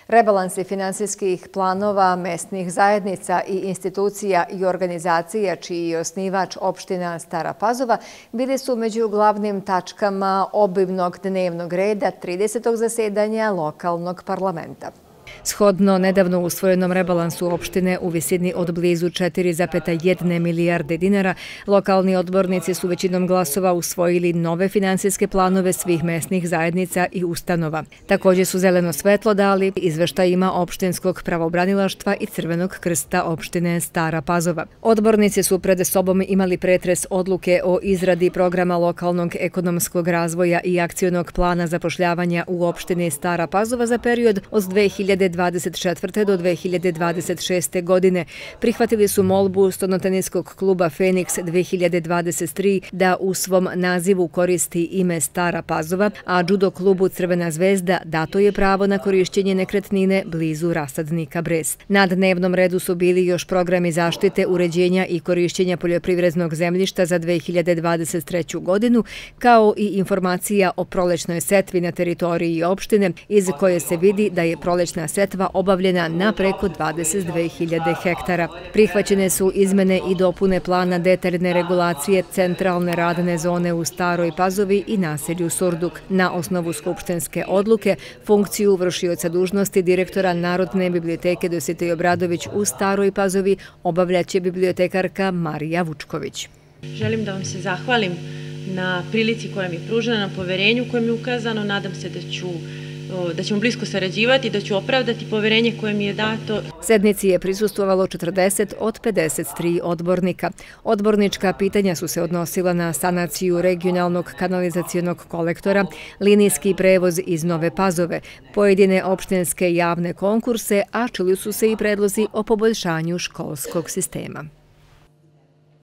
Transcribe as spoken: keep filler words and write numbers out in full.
Rebalansi finansijskih planova mesnih zajednica i institucija i organizacija čiji je osnivač opština Stara Pazova bili su među glavnim tačkama obimnog dnevnog reda tridesetog zasedanja lokalnog parlamenta. Shodno nedavno usvojenom rebalansu opštine u visini od blizu četiri zarez jedna milijarde dinara, lokalni odbornici su većinom glasova usvojili nove finansijske planove svih mesnih zajednica i ustanova. Također su zeleno svetlo dali izveštajima opštinskog pravobranilaštva i Crvenog krsta opštine Stara Pazova. Odbornici su pred sobom imali pretres odluke o izradi programa lokalnog ekonomskog razvoja i akcionog plana zapošljavanja u opštini Stara Pazova za period od dve hiljade dvadeset četvrte do dve hiljade dvadeset šeste. godine. Prihvatili su molbu stonoteniskog kluba Feniks dve hiljade dvadeset tri da u svom nazivu koristi ime Stara Pazova, a judo klubu Crvena zvezda dato je pravo na korišćenje nekretnine blizu rasadnika Brest. Na dnevnom redu su bili još programi zaštite, uređenja i korišćenja poljoprivrednog zemljišta za dve hiljade dvadeset treću. godinu, kao i informacija o prolećnoj setvi na teritoriji opštine, iz koje se vidi da je prolećna setva obavljena na preko dvadeset dve hiljade hektara. Prihvaćene su izmene i dopune plana detaljne regulacije centralne radne zone u Staroj Pazovi i naselju Surduk. Na osnovu skupštinske odluke funkciju vršioca dužnosti direktora Narodne biblioteke Dositej Obradović u Staroj Pazovi obavljaće bibliotekarka Marija Vučković. Želim da vam se zahvalim na prilici koja mi je pružena, na poverenju koje mi je ukazano. Nadam se da ću da ćemo blisko sarađivati i da ću opravdati poverenje koje mi je dato. Sednici je prisustvovalo četrdeset od pedeset tri odbornika. Odbornička pitanja su se odnosila na sanaciju regionalnog kanalizacionog kolektora, linijski prevoz iz Nove Pazove, pojedine opštinske javne konkurse, a čuli su se i predlozi o poboljšanju školskog sistema.